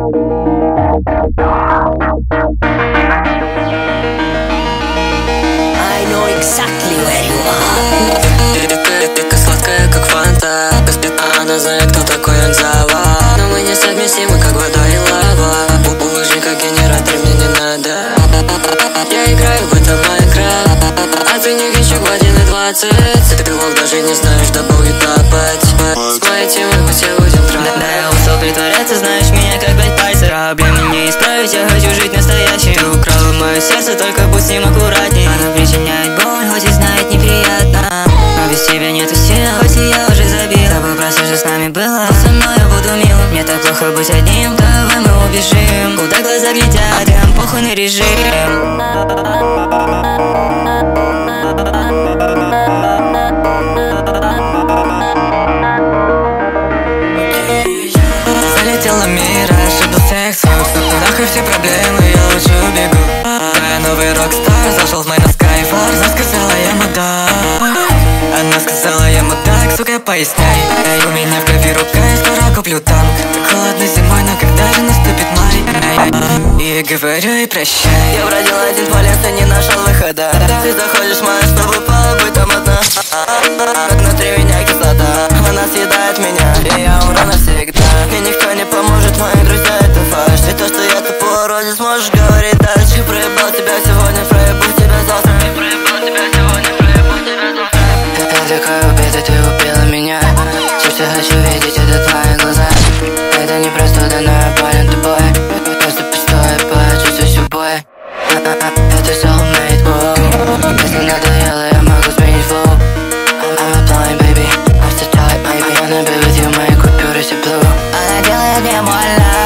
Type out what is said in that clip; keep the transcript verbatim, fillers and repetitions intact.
know exactly where you are. Ты сладкая, как фанта. Она знает, кто такой Анзава. Но мы несовместимы, как вода и лава. Улыжи, как генератор, мне не надо. Я играю в это Майнкрафт, а ты не генщик в один и двадцать. Ты лох, даже не знаешь, да будет тапать. С моей темой мы все будем трахать. Да, я устал притворяться, знаешь меня как пять пальцев. Проблемы не исправить, я хочу жить настоящим. Ты украла мое сердце, только будь с ним аккуратней. Она причиняет боль, хоть и знает неприятно. Но без тебя нету сил, хоть и я уже забил. С тобой просто же с нами было, со мной я буду мил. Мне так плохо быть одним, давай мы убежим. Куда глаза глядят, прям похуй на режим. Залетела мира, ошибал секс, нахуй все проблемы, я лучше убегу. Я новый рок-стар, зашел в мой на Skyfall. Она сказала, я мудак. Она сказала, я мудак, сука, поясняй. У меня в крови рука, я скоро куплю танк. Так холодно зимой, но когда же наступит май? И говорю ей прощай. Я бродил один по лесу, не нашел выхода. Ты заходишь в мою, чтобы побыть там одна. Внутри меня кислота, она съедает меня, и я умру навсегда. Мне никто не поможет, мои друзья это фальшь. И то, что я тупой уродец, можешь говорить дальше. Проебал тебя сегодня, проебу тебя завтра. Проебал тебя сегодня, проебу тебя завтра. Я такой убитый, ты убила меня. Все, что хочу видеть, это твои глаза. Это не простуда, но я болен тобой. Просто пустой, почувствуй собой. Это soulmate, воу. Если надоело, я могу сменить флоу. I'm a blind baby, I'm so tight, maybe. I wanna be with you, мои купюры все blue. Она делает мне больно.